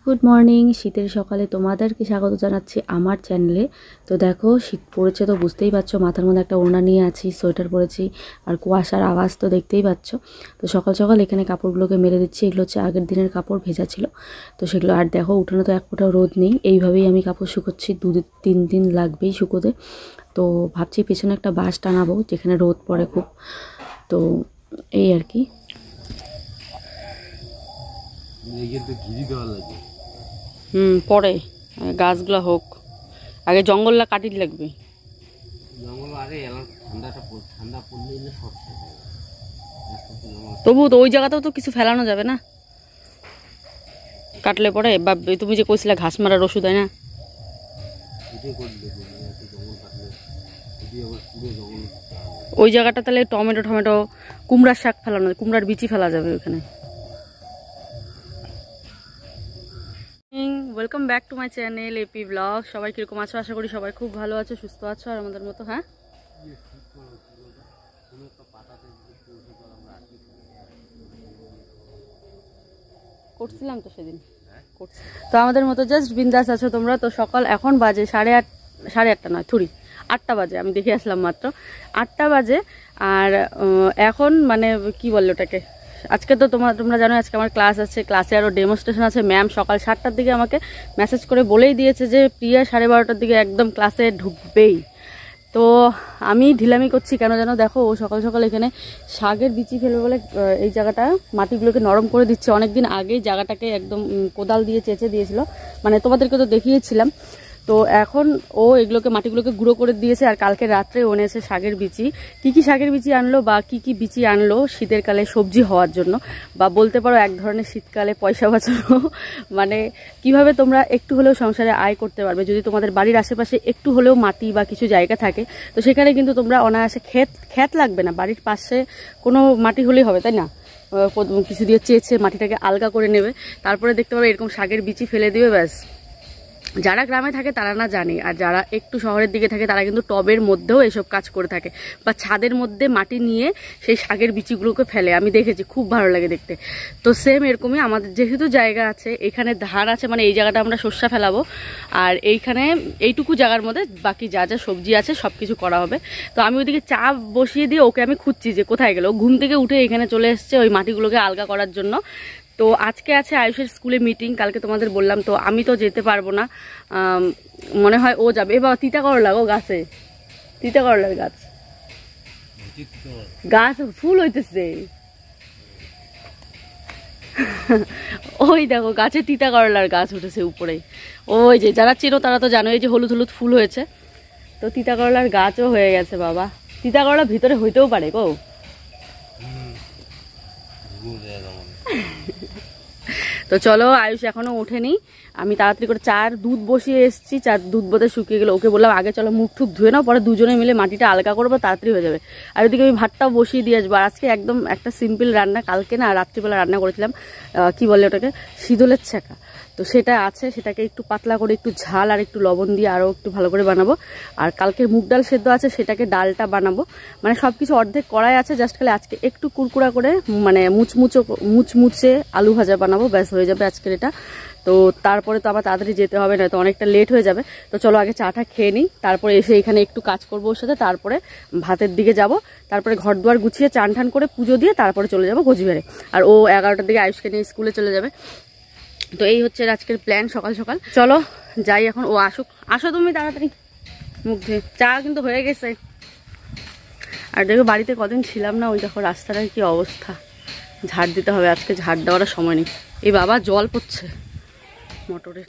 Good morning. শীতের সকালে তোমাদেরকে স্বাগত জানাচ্ছি আমার চ্যানেলে। তো দেখো শীত পড়েছে তো বুঝতেই পারছো, মাথার মধ্যে একটা ওড়না নিয়ে আছি, সোয়েটার পরেছি, আর কুয়াশার আওয়াজ তো দেখতেই পাচ্ছ। তো সকাল সকাল এখানে কাপড়গুলোকে মেলে দিচ্ছি। এগুলো হচ্ছে আগের দিনের কাপড়, ভেজা ছিল তো সেগুলো। আর দেখো উঠোনে তো এক ফোঁটাও রোদ নেই, এইভাবেই আমি কাপড় শুকোচ্ছি। 2-3 দিন লাগবেই শুকোতে। তো ভাবছি পেছনে একটা বাঁশ টানাবো যেখানে রোদ পড়ে খুব। তো এই আর কি। পরে গাছগুলা হোক, আগে জঙ্গলটা কাটিয়ে লাগবে। তবু তো ওই জায়গাতেও তো কিছু ফেলানো যাবে না কাটলে পরে। বা তুমি যে কইছিলে ঘাস মারার ওষুধ, হয় না? ওই জায়গাটা তাহলে টমেটো টমেটো কুমড়ার শাক ফেলানো, কুমড়ার বিচি ফেলা যাবে ওখানে। Welcome back to my channel AP blog. সবাই কিরকম আছো? আশা করি সবাই খুব ভালো আছো, সুস্থ আছো আর আমাদের মতো। হ্যাঁ, করছিলাম তো সেদিন। তো আমাদের মতো জাস্ট বিন্দাস আছো তোমরা। তো সকাল এখন বাজে 8:30 নয়, 8টা বাজে। আমি দেখে আসলাম মাত্র 8টা বাজে। আর এখন মানে কি বললো ওটাকে, আজকে তো তোমরা জানো আজকে আমার ক্লাস আছে, ক্লাসে আরও ডেমনস্ট্রেশন আছে। ম্যাম সকাল 7টার দিকে আমাকে মেসেজ করে বলেই দিয়েছে যে প্রিয়া 12:30টার দিকে একদম ক্লাসে ঢুকবেই। তো আমি ঢিলামি করছি কেন যেন, দেখো ও সকাল সকাল এখানে শাকের বিচি ফেলবে বলে এই জায়গাটা মাটিগুলোকে নরম করে দিচ্ছে। অনেকদিন আগেই জায়গাটাকে একদম কোদাল দিয়ে চেঁচে দিয়েছিল, মানে তোমাদেরকে তো দেখিয়েছিলাম। তো এখন ও এগুলোকে মাটিগুলোকে গুঁড়ো করে দিয়েছে। আর কালকে রাত্রে ও এনেছে শাকের বিচি। কি শাকের বিচি আনলো বা কি বিচি আনলো শীতের কালে সবজি হওয়ার জন্য, বা বলতে পারো এক ধরনের শীতকালে পয়সা বাঁচানো। মানে কিভাবে তোমরা একটু হলেও সংসারে আয় করতে পারবে যদি তোমাদের বাড়ির আশেপাশে একটু হলেও মাটি বা কিছু জায়গা থাকে। তো সেখানে কিন্তু তোমরা অনায়াসে ক্ষেত লাগবে না, বাড়ির পাশে কোনো মাটি হলেই হবে, তাই না? কিছু দিয়ে চেয়েছে মাটিটাকে আলগা করে নেবে, তারপরে দেখতে পাবে এরকম শাকের বিচি ফেলে দিবে, ব্যাস। যারা গ্রামে থাকে তারা না জানে, আর যারা একটু শহরের দিকে থাকে তারা কিন্তু টবের মধ্যেও এসব কাজ করে থাকে, বা ছাদের মধ্যে মাটি নিয়ে সেই শাকের বিচিগুলোকে ফেলে। আমি দেখেছি, খুব ভালো লাগে দেখতে। তো সেম এরকমই আমাদের যেহেতু জায়গা আছে, এখানে ধান আছে, মানে এই জায়গাটা আমরা শস্য ফেলাবো। আর এইখানে এইটুকু জায়গার মধ্যে বাকি যা যা সবজি আছে সব কিছু করা হবে। তো আমি ওইদিকে চা বসিয়ে দিয়ে ওকে আমি খুঁজছি যে কোথায় গেল। ঘুম থেকে উঠে এখানে চলে এসছে ওই মাটিগুলোকে আলগা করার জন্য। তো আজকে আছে আয়ুষের স্কুলে মিটিং, কালকে তোমাদের বললাম। তো আমি তো যেতে পারবো না, মনে হয় ও যাবে। এবার তিতা করলা গো গাছে, তিতা করলার গাছ ফুল হইতেছে। ওই দেখো গাছে তিতা করলার গাছ উঠেছে উপরে। ওই যে যারা চেনো তারা তো জানো, এই যে হলুদ হলুদ ফুল হয়েছে। তো তিতা করলার গাছও হয়ে গেছে বাবা। তিতা করলা ভিতরে হইতেও পারে গো। তো চলো, আয়ুষ এখনো ওঠেনি। আমি তাড়াতাড়ি করে চার দুধ বসিয়ে এসেছি, চার দুধ বোধে শুকিয়ে গেলো। ওকে বললাম আগে চলো মুখ টুক ধুয়ে নাও, পরে দুজনে মিলে মাটিটা আলগা করবো, তাড়াতাড়ি হয়ে যাবে। আর ওইদিকে আমি ভাতটাও বসিয়ে দিয়ে আসবো। আর আজকে একদম একটা সিম্পল রান্না, কালকে না রাত্রিবেলা রান্না করেছিলাম কি বলে ওটাকে, শীতলের ছ্যাঁকা। তো সেটা আছে, সেটাকে একটু পাতলা করে একটু ঝাল আর একটু লবণ দিয়ে আরও একটু ভালো করে বানাবো। আর কালকে মুগ ডাল সেদ্ধ আছে, সেটাকে ডালটা বানাবো। মানে সব কিছু অর্ধেক করাই আছে, জাস্ট খালি আজকে একটু কুরকুরা করে মানে মুচমুচে আলু ভাজা বানাবো, ব্যাস হয়ে যাবে আজকের এটা। তো তারপরে তো আবার তাড়াতাড়ি যেতে হবে, না তো অনেকটা লেট হয়ে যাবে। তো চলো আগে চাটা খেয়ে নিই, তারপরে এসে এখানে একটু কাজ করবো ওর সাথে, তারপরে ভাতের দিকে যাব। তারপরে ঘর দুয়ার গুছিয়ে চান ঠান করে পুজো দিয়ে তারপরে চলে যাবো কোচবিহারে। আর ও 11টার দিকে আয়ুষকে নিয়ে স্কুলে চলে যাবে। তো এই হচ্ছে আজকের প্ল্যান সকাল সকাল। চলো যাই এখন, ও আসুক। আসো তুমি তাড়াতাড়ি, মুখ ধুয়ে। চা কিন্তু হয়ে গেছে। আর দেখো বাড়িতে কদিন ছিলাম না, ওই দেখো রাস্তাটার কি অবস্থা। ঝাড় দিতে হবে আজকে, ঝাড় দেওয়ার সময় নেই। এই বাবা জল পড়ছে মোটরের।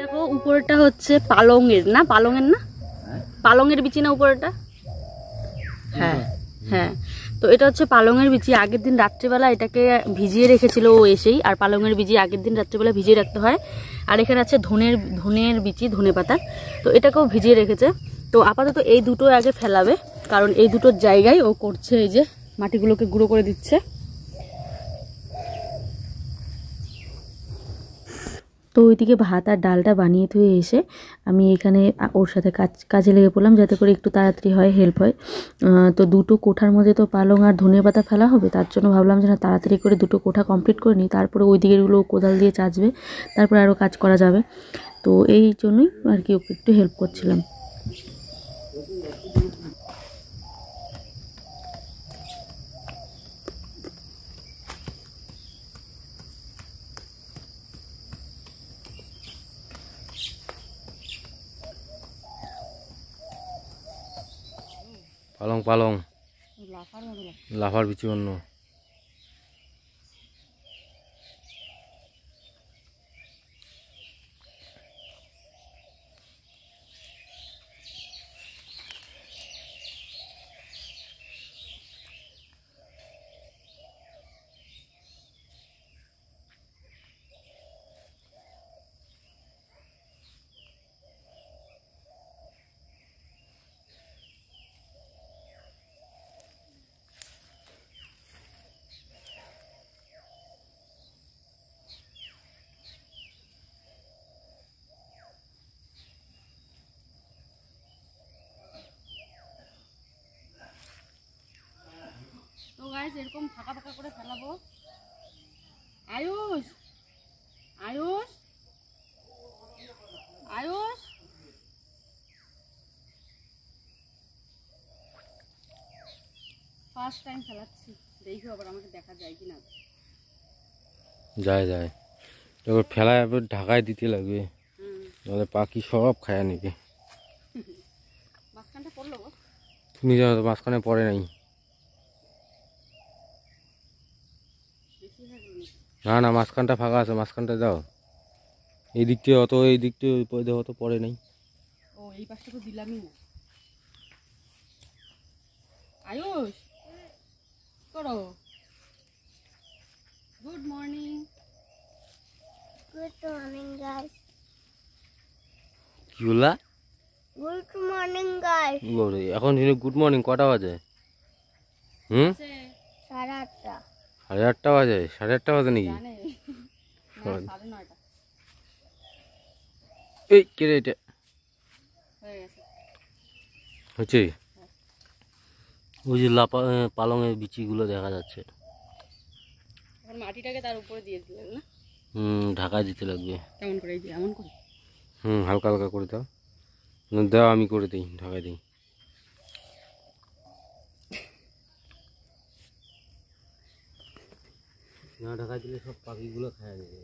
দেখো উপরেটা হচ্ছে পালংয়ের না, পালংয়ের না, পালংয়ের বিচি না উপরেটা? হ্যাঁ হ্যাঁ, তো এটা হচ্ছে পালংয়ের বিচি। আগের দিন রাত্রিবেলা এটাকে ভিজিয়ে রেখেছিল ও এসেই, আর পালংয়ের বিচি আগের দিন রাত্রিবেলা ভিজিয়ে রাখতে হয়। আর এখানে আছে ধনের বিচি, ধনে পাতার, তো এটাকেও ভিজিয়ে রেখেছে। তো আপাতত এই দুটো আগে ফেলাবে, কারণ এই দুটোর জায়গায় ও করছে, এই যে মাটিগুলোকে গুঁড়ো করে দিচ্ছে। তো ওইদিকে ভাত আর ডালটা বানিয়ে ধুয়ে এসে আমি এখানে ওর সাথে কাজে লেগে পড়লাম, যাতে করে একটু তাড়াতাড়ি হয়, হেল্প হয়। তো দুটো কোঠার মধ্যে তো পালং আর ধনিয়া পাতা ফেলা হবে, তার জন্য ভাবলাম যে না তাড়াতাড়ি করে দুটো কোঠা কমপ্লিট করে নিই, তারপরে ওই দিকেরগুলো কোদাল দিয়ে চাচবে, তারপরে আরও কাজ করা যাবে। তো এই জন্যই আর কি ওকে একটু হেল্প করছিলাম। পালং পালং লাফার বিচি অন্য। তো গাইস এরকম ফাঁকা ফাঁকা করে ফেলাবো। আয়ুষ আয়ুষ আয়ুষ, ফার্স্ট টাইম ফেলাচ্ছি, দেখি আবার আমাকে দেখা যায় কিনা। যায় যায়, এবার ফেলায় এবার ঢাকায় দিতে লাগবে, নাহলে পাখি সব খায়া নিবে। মাঝখানটা পড়লো, তুমি জানো তো মাঝখানে পড়ে নাই। না না, মাঝখানটা ফাঁকা আছে, মাঝখানটা দাও। এই দিক থেকে অত, এই দিক থেকে অত পড়ে নাই। ও এই পাশটা তো দিলামই না। আয়ুষ করো, good morning. Good morning guys. কি বললা? Good morning guys. এখন গুড মর্নিং কটা বাজে? 8:30। 8:30 বাজে? 8:30 বাজে নাকি? এই কে রে এটা? হচ্ছে ওই যে পালংয়ের বিচিগুলো দেখা যাচ্ছে। মাটিটাকে তার উপরে দিয়ে দিলেন না? ঢাকায় দিতে লাগবে। কেমন করে? এমন করে? হালকা হালকা করে দাও। দাও, আমি করে দিই, ঢাকায় দিই। না ঢাকায় দিলে সব পাখিগুলো খায় যাবে।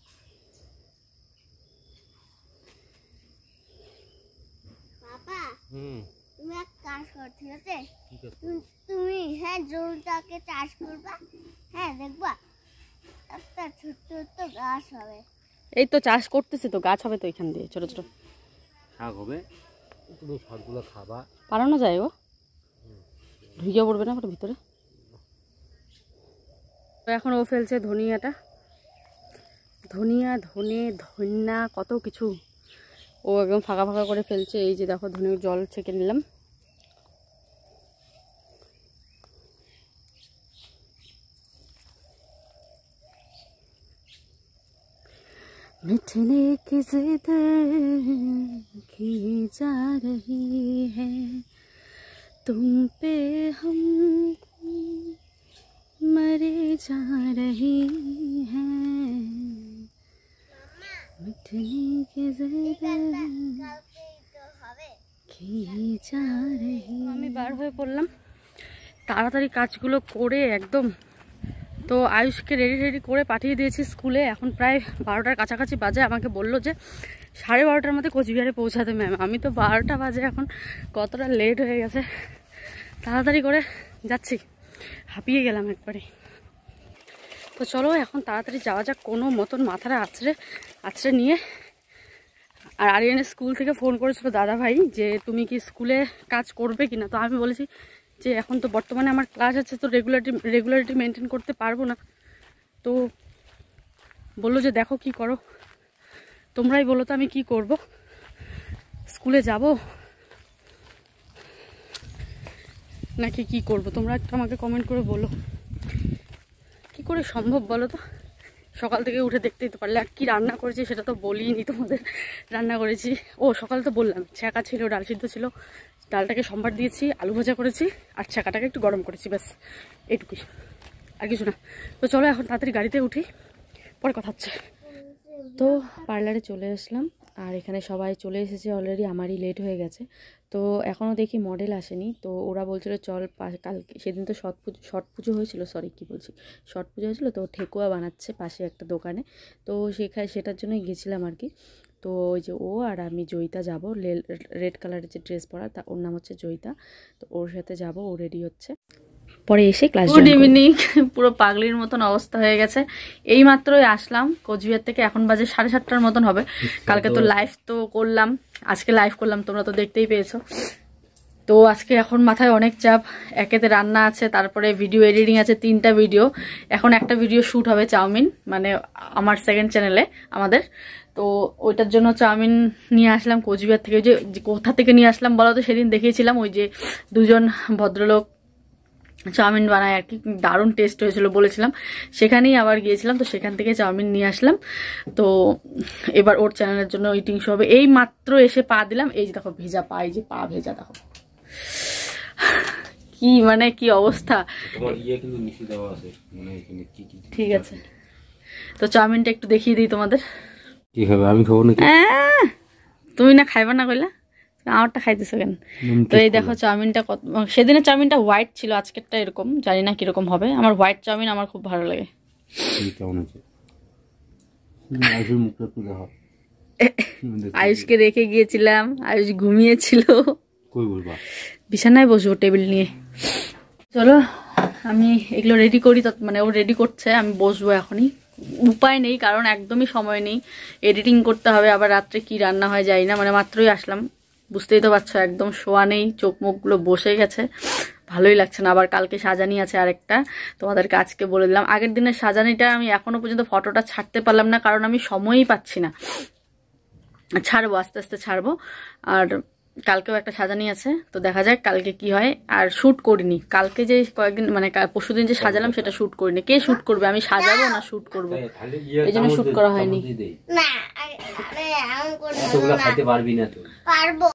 বাবা তুমি এক কাজ কর, ঠিক আছে? তুমি জমিটাকে চাষ করবা, দেখবা একটা ছোট্ট ছোট্ট গাছ হবে। এই তো চাষ করতেছে, তো গাছ হবে তো এখান দিয়ে ছোট ছোট শাক হবে, তুমি শাকগুলো খাবা। পালানো যায়, ও ঢুকে পড়বে না ওটা ভিতরে। এখন ও ফেলছে ধনিয়াটা, ধনিয়া ধন্যা কত কিছু ও একদম ফাঁকা ফাঁকা করে ফেলছে। এই যে দেখো ধনিয়ার জল ছেঁকে নিলাম। मिटने की जिद की जा रही है, तुम पे हम मरे जा रही है, मिटने की जिद की जा रही। আমি বার হয়ে পড়লাম তাড়াতাড়ি কাজগুলো করে একদম। তো আয়ুষকে রেডি করে পাঠিয়ে দিয়েছি স্কুলে। এখন প্রায় 12টার কাছাকাছি বাজে। আমাকে বললো যে 12:30টার মধ্যে কোচবিহারে পৌঁছাতে ম্যাম। আমি তো 12টা বাজে, এখন কতটা লেট হয়ে গেছে। তাড়াতাড়ি করে যাচ্ছি, হাঁপিয়ে গেলাম একবারে। তো চলো এখন তাড়াতাড়ি যাওয়া যাক, কোনো মতন মাথাটা আছড়ে নিয়ে আর আরিয়ানের স্কুল থেকে ফোন করেছিল দাদা ভাই যে তুমি কি স্কুলে কাজ করবে কিনা। তো আমি বলেছি যে এখন তো বর্তমানে আমার ক্লাস আছে, তো রেগুলারিটি মেনটেন করতে পারবো না। তো বললো যে দেখো কি করো, তোমরাই বলো তো আমি কি করব, স্কুলে যাব নাকি কি করব, তোমরা একটু আমাকে কমেন্ট করে বলো। কি করে সম্ভব বলো তো, সকাল থেকে উঠে দেখতেই তো পারলে। আর কি রান্না করেছি সেটা তো বলিনি তোমাদের। রান্না করেছি, ও সকাল তো বললাম, ছ্যাঁকা ছিল, ডাল সিদ্ধ ছিল, ডালটাকে সম্বার দিয়েছি, আলু ভাজা করেছি, আর ছ্যাঁকাটাকে একটু গরম করেছি, ব্যাস এইটুকুই, আর কিছু না। তো চলো এখন তাড়াতাড়ি গাড়িতে উঠি, পরে কথা হচ্ছে। তো পার্লারে চলে আসলাম, আর এখানে সবাই চলে এসেছে অলরেডি, আমারই লেট হয়ে গেছে। তো এখনও দেখি মডেল আসেনি, তো ওরা বলছিল চল কালকে, সেদিন তো ছট পুজো হয়েছিল, সরি কী বলছি, ছট পুজো হয়েছিল, তো ঠেকুয়া বানাচ্ছে পাশে একটা দোকানে, তো সেটার জন্যই গেছিলাম আর কি। তো ওই যে ও আর আমি জয়িতা যাব, রেড কালারের যে ড্রেস পরা, তা ওর নাম হচ্ছে জয়িতা, তো ওর সাথে যাব, ও রেডি হচ্ছে, পরে এসে ক্লাস। গুড ইভিনিং, পুরো পাগলির মতন অবস্থা হয়ে গেছে। এই মাত্রই আসলাম কোচবিহার থেকে, এখন বাজে 7:30টার মতন হবে। কালকে তো লাইভ তো করলাম, আজকে লাইভ করলাম, তোমরা তো দেখতেই পেয়েছো। তো আজকে এখন মাথায় অনেক চাপ, একেতে রান্না আছে, তারপরে ভিডিও এডিটিং আছে, 3টা ভিডিও। এখন একটা ভিডিও শ্যুট হবে চাউমিন, মানে আমার সেকেন্ড চ্যানেলে আমাদের, তো ওইটার জন্য চাউমিন নিয়ে আসলাম কোচবিহার থেকে। যে কোথা থেকে নিয়ে আসলাম বলো তো, সেদিন দেখিয়েছিলাম ওই যে দুজন ভদ্রলোক চাউমিন বানায় আর কি, দারুণ টেস্ট হয়েছিল বলেছিলাম, সেখানেই আবার গিয়েছিলাম, তো সেখান থেকে চাউমিন নিয়ে আসলাম। তো এবার ওর চ্যানেলের জন্য ইটিং শো হবে। এই মাত্র এসে পা দিলাম, এই যে দেখো ভেজা পা, এই যে পা ভেজা, দেখো কি মানে কি অবস্থা। ঠিক আছে, তো চাউমিনটা একটু দেখিয়ে দিই তোমাদের। কি খাবে? আমি খাবো নাকি? তুমি না খাইবা না কইলা, আমারটা খাইতেছো কেন? তো এই দেখো চাউমিনটা কত, সেদিনের চাউমিনটা হোয়াইট ছিল, আজকেরটা এরকম, জানি না কিরকম হবে। আমার হোয়াইট চাউমিন আমার খুব ভালো লাগে। আয়ুষকে রেখে গিয়েছিলাম, আয়ুষ ঘুমিয়েছিল, বিছানায় বসবো টেবিল নিয়ে। চলো আমি এগুলো রেডি করি, মানে ও রেডি করছে, আমি বসবো এখনই, উপায় নেই, কারণ একদমই সময় নেই, এডিটিং করতে হবে, আবার রাত্রে কি রান্না হয় যাই না, মানে মাত্রই আসলাম, বুঝতেই তো পারছো, একদম শোয়া নেই, চোখ মুখগুলো বসে গেছে, ভালোই লাগছে না। আবার কালকে সাজানি আছে আরেকটা, তোমাদেরকে আজকে বলে দিলাম। আগের দিনের সাজানিটা আমি এখনো পর্যন্ত ফটোটা ছাড়তে পারলাম না, কারণ আমি সময়ই পাচ্ছি না, ছাড়বো আস্তে আস্তে ছাড়বো। আর কালকেও একটা সাজানি আছে, তো দেখা যাক কালকে কি হয়। আর শ্যুট করিনি কালকে, যে কয়েকদিন মানে পরশুদিন যে সাজালাম সেটা শ্যুট করিনি। কে শ্যুট করবে, আমি সাজাবো না শ্যুট করবো, এই জন্য শ্যুট করা হয়নি। না, পারবো।